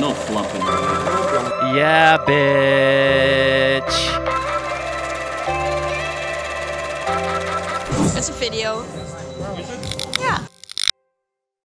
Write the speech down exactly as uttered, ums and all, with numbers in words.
no flumping right Yeah, bitch. It's a video.